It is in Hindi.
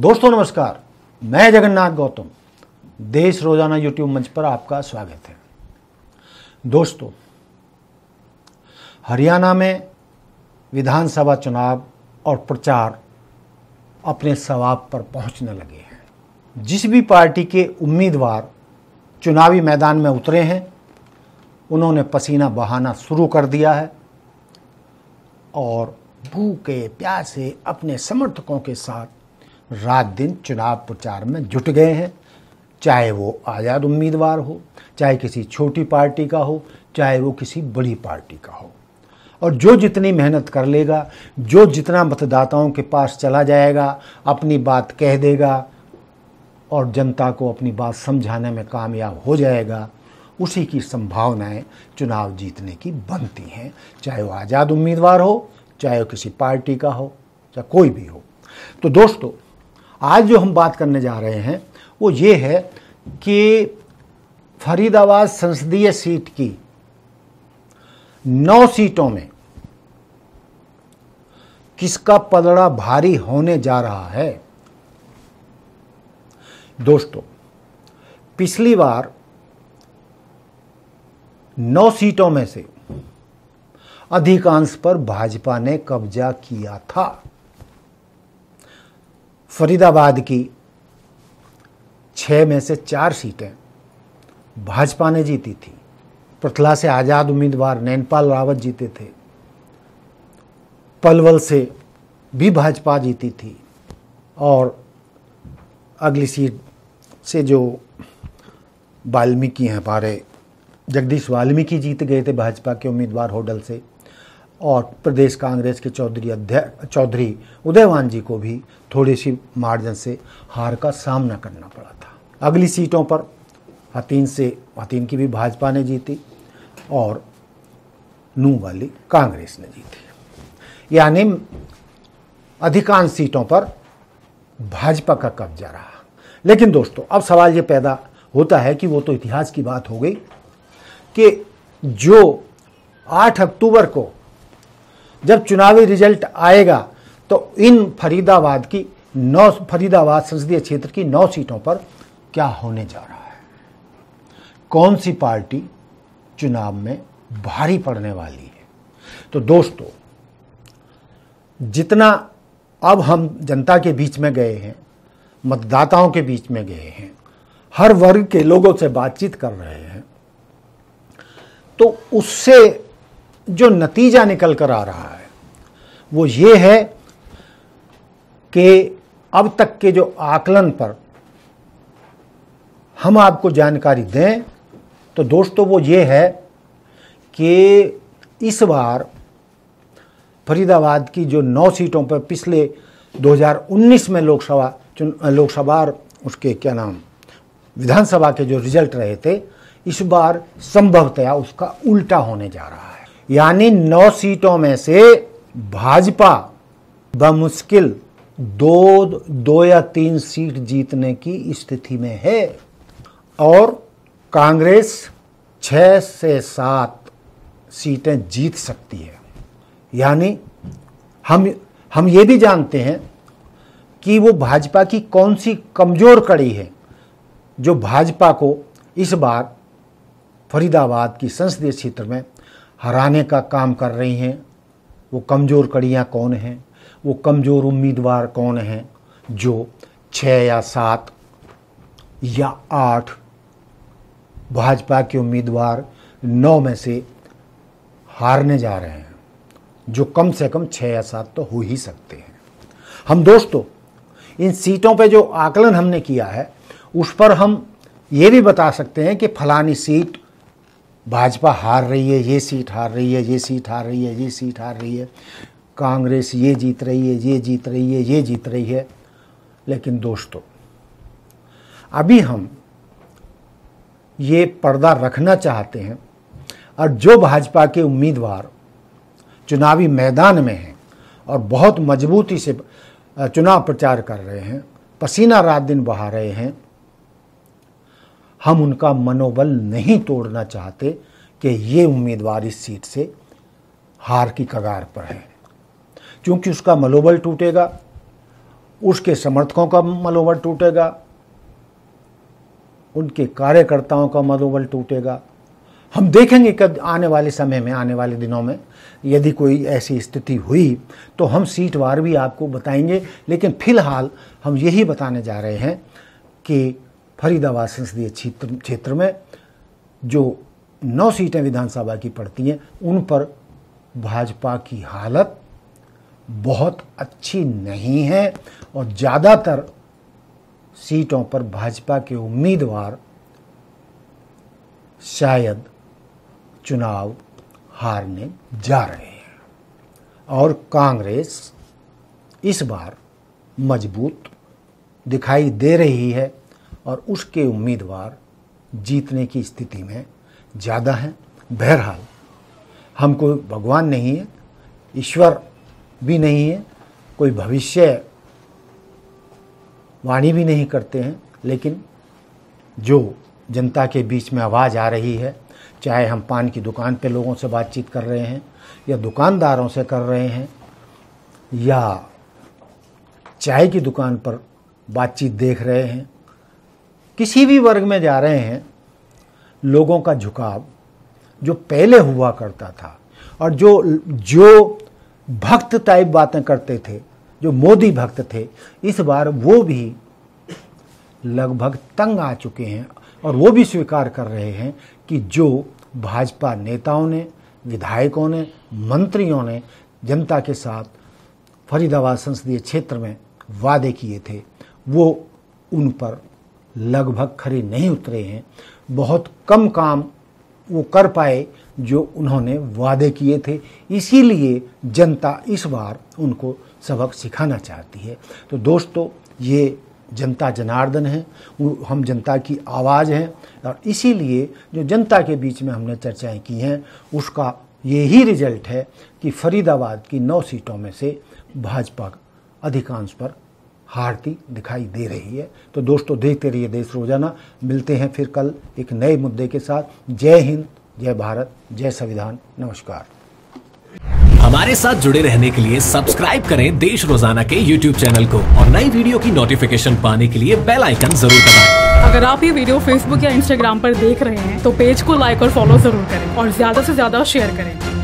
दोस्तों नमस्कार, मैं जगन्नाथ गौतम देश रोजाना यूट्यूब मंच पर आपका स्वागत है। दोस्तों, हरियाणा में विधानसभा चुनाव और प्रचार अपने सवाब पर पहुंचने लगे हैं। जिस भी पार्टी के उम्मीदवार चुनावी मैदान में उतरे हैं, उन्होंने पसीना बहाना शुरू कर दिया है और भूखे प्यासे अपने समर्थकों के साथ रात दिन चुनाव प्रचार में जुट गए हैं। चाहे वो आज़ाद उम्मीदवार हो, चाहे किसी छोटी पार्टी का हो, चाहे वो किसी बड़ी पार्टी का हो। और जो जितनी मेहनत कर लेगा, जो जितना मतदाताओं के पास चला जाएगा, अपनी बात कह देगा और जनता को अपनी बात समझाने में कामयाब हो जाएगा, उसी की संभावनाएं चुनाव जीतने की बनती हैं। चाहे वो आज़ाद उम्मीदवार हो, चाहे वो किसी पार्टी का हो, चाहे कोई भी हो। तो दोस्तों, आज जो हम बात करने जा रहे हैं वो ये है कि फरीदाबाद संसदीय सीट की 9 सीटों में किसका पलड़ा भारी होने जा रहा है। दोस्तों, पिछली बार 9 सीटों में से अधिकांश पर भाजपा ने कब्जा किया था। फरीदाबाद की 6 में से 4 सीटें भाजपा ने जीती थी। पृथला से आज़ाद उम्मीदवार नैनपाल रावत जीते थे। पलवल से भी भाजपा जीती थी और अगली सीट से जो वाल्मीकि हैं, हमारे जगदीश वाल्मीकि जीत गए थे भाजपा के उम्मीदवार होडल से। और प्रदेश कांग्रेस के चौधरी उदयवान जी को भी थोड़ी सी मार्जिन से हार का सामना करना पड़ा था। अगली सीटों पर हतीन की भी भाजपा ने जीती और नूह वाली कांग्रेस ने जीती। यानी अधिकांश सीटों पर भाजपा का कब्जा रहा। लेकिन दोस्तों, अब सवाल ये पैदा होता है कि वो तो इतिहास की बात हो गई कि जो 8 अक्टूबर को जब चुनावी रिजल्ट आएगा तो इन फरीदाबाद संसदीय क्षेत्र की 9 सीटों पर क्या होने जा रहा है, कौन सी पार्टी चुनाव में भारी पड़ने वाली है। तो दोस्तों, जितना अब हम जनता के बीच में गए हैं, मतदाताओं के बीच में गए हैं, हर वर्ग के लोगों से बातचीत कर रहे हैं, तो उससे जो नतीजा निकल कर आ रहा है वो ये है कि अब तक के जो आकलन पर हम आपको जानकारी दें तो दोस्तों वो ये है कि इस बार फरीदाबाद की जो 9 सीटों पर पिछले 2019 में लोकसभा उसके विधानसभा के जो रिजल्ट रहे थे, इस बार संभवतया उसका उल्टा होने जा रहा है। यानी 9 सीटों में से भाजपा बमुश्किल 2 या 3 सीट जीतने की स्थिति में है और कांग्रेस 6 से 7 सीटें जीत सकती है। यानी हम ये भी जानते हैं कि वो भाजपा की कौन सी कमजोर कड़ी है जो भाजपा को इस बार फरीदाबाद की संसदीय क्षेत्र में हराने का काम कर रही हैं। वो कमज़ोर कड़ियाँ कौन हैं, वो कमज़ोर उम्मीदवार कौन हैं जो 6 या 7 या 8 भाजपा के उम्मीदवार 9 में से हारने जा रहे हैं, जो कम से कम 6 या 7 तो हो ही सकते हैं। हम दोस्तों, इन सीटों पे जो आकलन हमने किया है उस पर हम ये भी बता सकते हैं कि फलानी सीट भाजपा हार रही है, ये सीट हार रही है, ये सीट हार रही है, ये सीट हार रही है, कांग्रेस ये जीत रही है, ये जीत रही है, ये जीत रही है। लेकिन दोस्तों, अभी हम ये पर्दा रखना चाहते हैं और जो भाजपा के उम्मीदवार चुनावी मैदान में हैं और बहुत मजबूती से चुनाव प्रचार कर रहे हैं, पसीना रात दिन बहा रहे हैं, हम उनका मनोबल नहीं तोड़ना चाहते कि ये उम्मीदवार इस सीट से हार की कगार पर है, क्योंकि उसका मनोबल टूटेगा, उसके समर्थकों का मनोबल टूटेगा, उनके कार्यकर्ताओं का मनोबल टूटेगा। हम देखेंगे कि आने वाले समय में, आने वाले दिनों में यदि कोई ऐसी स्थिति हुई तो हम सीटवार भी आपको बताएंगे। लेकिन फिलहाल हम यही बताने जा रहे हैं कि फरीदाबाद संसदीय क्षेत्र में जो 9 सीटें विधानसभा की पड़ती हैं, उन पर भाजपा की हालत बहुत अच्छी नहीं है और ज़्यादातर सीटों पर भाजपा के उम्मीदवार शायद चुनाव हारने जा रहे हैं और कांग्रेस इस बार मजबूत दिखाई दे रही है और उसके उम्मीदवार जीतने की स्थिति में ज़्यादा हैं। बहरहाल हम कोई भगवान नहीं है, ईश्वर भी नहीं है, कोई भविष्य वाणी भी नहीं करते हैं, लेकिन जो जनता के बीच में आवाज़ आ रही है, चाहे हम पान की दुकान पे लोगों से बातचीत कर रहे हैं या दुकानदारों से कर रहे हैं या चाय की दुकान पर बातचीत देख रहे हैं, किसी भी वर्ग में जा रहे हैं, लोगों का झुकाव जो पहले हुआ करता था और जो भक्त टाइप बातें करते थे, जो मोदी भक्त थे, इस बार वो भी लगभग तंग आ चुके हैं और वो भी स्वीकार कर रहे हैं कि जो भाजपा नेताओं ने, विधायकों ने, मंत्रियों ने जनता के साथ फरीदाबाद संसदीय क्षेत्र में वादे किए थे, वो उन पर लगभग खरे नहीं उतरे हैं। बहुत कम काम वो कर पाए जो उन्होंने वादे किए थे, इसीलिए जनता इस बार उनको सबक सिखाना चाहती है। तो दोस्तों, ये जनता जनार्दन है, हम जनता की आवाज़ हैं और इसीलिए जो जनता के बीच में हमने चर्चाएं की हैं, उसका यही रिजल्ट है कि फरीदाबाद की 9 सीटों में से भाजपा अधिकांश पर हारती दिखाई दे रही है। तो दोस्तों, देखते रहिए देश रोजाना। मिलते हैं फिर कल एक नए मुद्दे के साथ। जय हिंद, जय भारत, जय संविधान। नमस्कार। हमारे साथ जुड़े रहने के लिए सब्सक्राइब करें देश रोजाना के YouTube चैनल को और नई वीडियो की नोटिफिकेशन पाने के लिए बेल आइकन जरूर दबाएं। अगर आप ये वीडियो Facebook या Instagram पर देख रहे हैं तो पेज को लाइक और फॉलो जरूर करें और ज्यादा से ज्यादा शेयर करें।